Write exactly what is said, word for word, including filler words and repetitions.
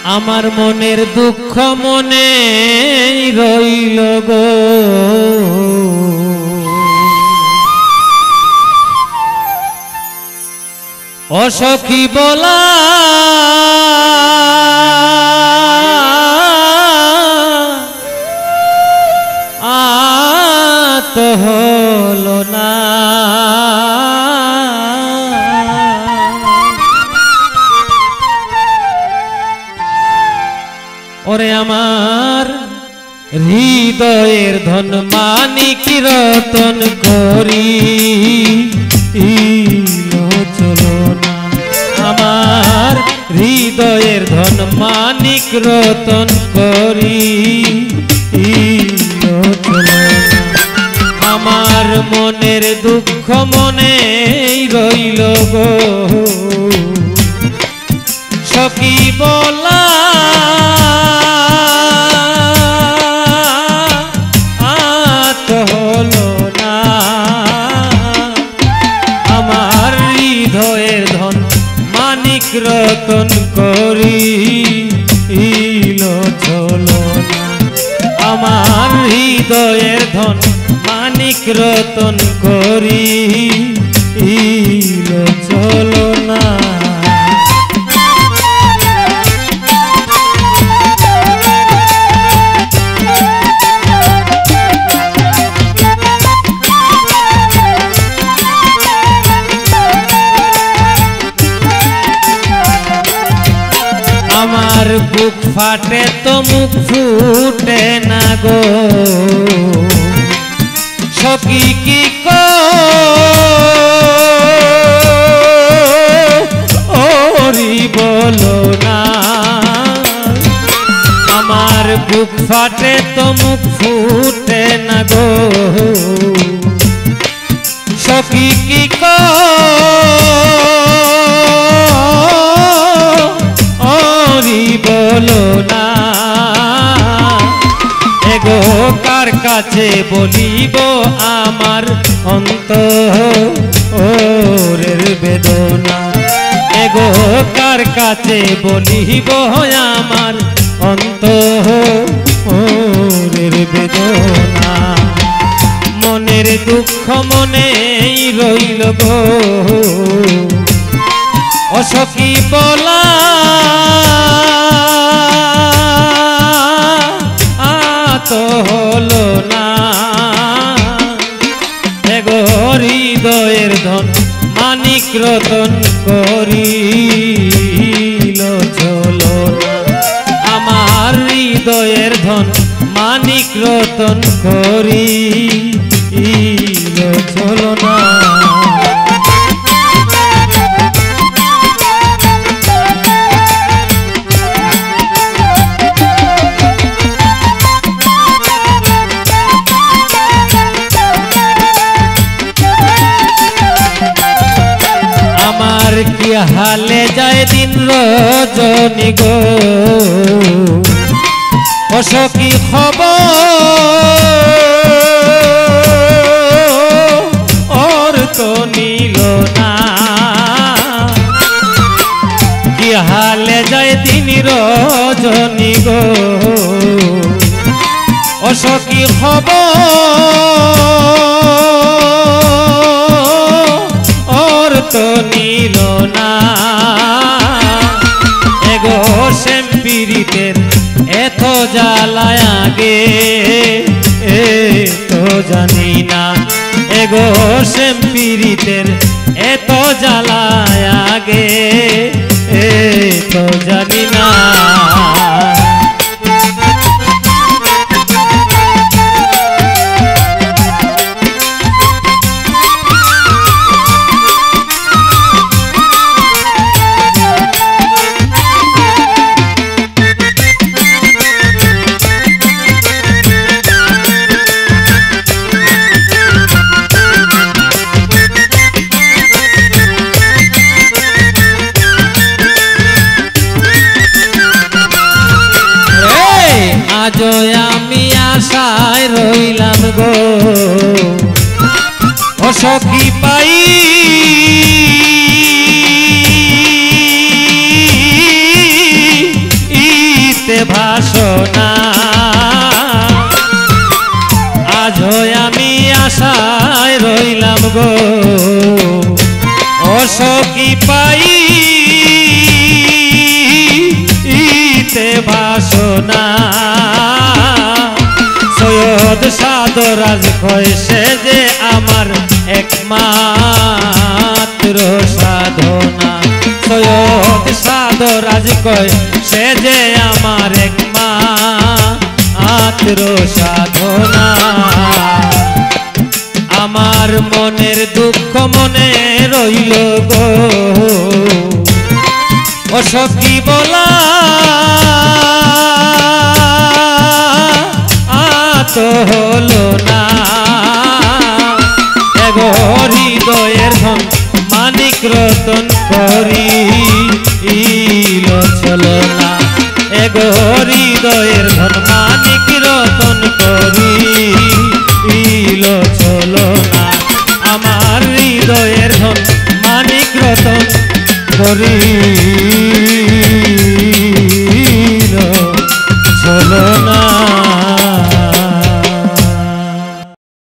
আমার মনের দুঃখ মনে রইল গো ও সখী বলা আত হলো না ওরে আমার হৃদয়ের ধন মানিক রতন করি চলো না আমার হৃদয়ের ধন মানিক রতন করি চলো না আমার মনের দুঃখ মনে রইল গো সখী বলা আত হলো না আমার হৃদয়ের ধন মানিক রতন করি চলো না আমার হৃদয়ের ধন মানিক রতন করি চলো না আমার বুক ফাটে তো মুখ ফুটে না গো সখী কি করি বলো না আমার বুক ফাটে তো মুখ ফুটে না গো সখী কি করি বলো না এগো কার কাছে বলিব আমার অন্তরের বেদনা এগো কার কাছে বলিব আমার অন্তরের বেদনা মনের দুঃখ মনে রইল গো ও সখী বলা আত হলো না এগো হৃদয়ের ধন মানিক রতন করি চলো না আমার হৃদয়ের ধন মানিক রতন করি চলো না আমার কি হালে যায় দিন রজনী গো ও সখী খবর তো নিল না কি হালে যায় দিন রজনী গো ও সখী খবর তো নিল না এগো শ্যাম পীড়িতের এত জ্বালায় আগে তো জানি না এগো শ্যাম পীড়িতের এত জ্বালায় আগে তো জানি না আজ আমি আশায় রইলাম গো ও সখী পাই রইলাম গো ও সখী পাই ইতে বাসনা সৈয়দ সাদরাজ কয় সে যে আমার একমাত্র সাধনা সৈয়দ সাদরাজ কয় সে যে আমার একমাত্র সাধনা আমার মনের দুঃখ মনে রইল গো ও সখী বলা তো হলো না এগো হৃদয়ের ধন মানিক রতন করি ইল চলো না এগো হৃদয়ের ধন মানিক রতন করি ইল চলো না আমার হৃদয়ের ধন মানিক রতন করি